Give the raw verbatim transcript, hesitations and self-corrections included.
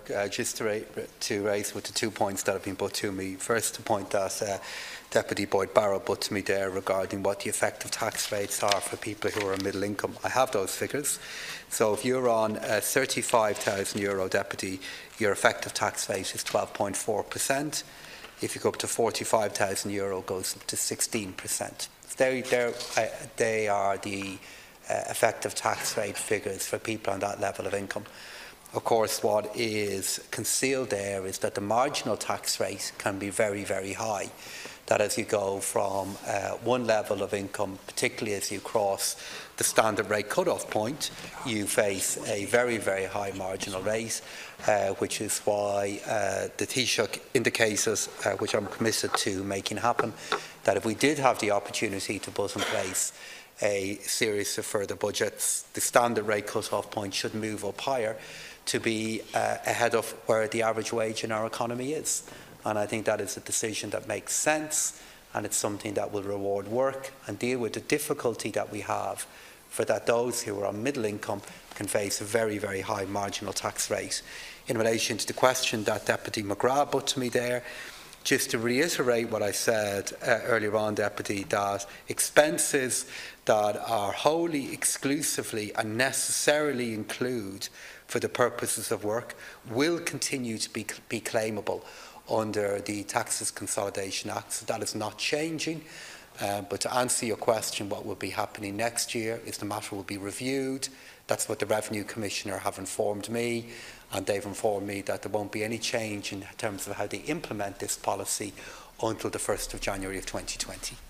uh, just to, ra to raise with the two points that have been put to me. First, the point that uh, Deputy Boyd Barrow put to me there regarding what the effective tax rates are for people who are middle income. I have those figures. So if you're on uh, thirty-five thousand euro, Deputy, your effective tax rate is twelve point four percent. If you go up to forty-five thousand euro, it goes up to sixteen percent. They, uh, they are the uh, effective tax rate figures for people on that level of income. Of course, what is concealed there is that the marginal tax rate can be very, very high. That as you go from uh, one level of income, particularly as you cross the standard rate cut-off point, you face a very, very high marginal rate, uh, which is why uh, the Taoiseach indicated, uh, which I'm committed to making happen, that if we did have the opportunity to put in place a series of further budgets, the standard rate cut-off point should move up higher to be uh, ahead of where the average wage in our economy is. And I think that is a decision that makes sense, and it's something that will reward work and deal with the difficulty that we have for that those who are on middle income can face a very, very high marginal tax rate. In relation to the question that Deputy McGrath put to me there, just to reiterate what I said uh, earlier on, Deputy, that expenses that are wholly, exclusively and necessarily include for the purposes of work will continue to be, be claimable under the Taxes Consolidation Act. So that is not changing. Uh, but to answer your question, what will be happening next year is the matter will be reviewed. That's what the Revenue Commissioner have informed me, and they've informed me that there won't be any change in terms of how they implement this policy until the first of January of twenty twenty.